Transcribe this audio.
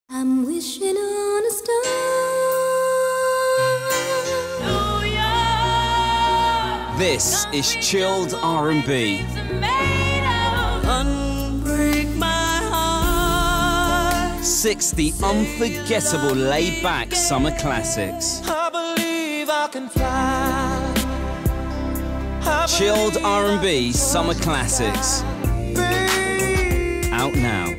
I'm wishing on a star. This is chilled R&B. Unbreak my heart. 60 unforgettable laid-back summer classics. I believe I can fly. Chilled R&B summer classics. Out now.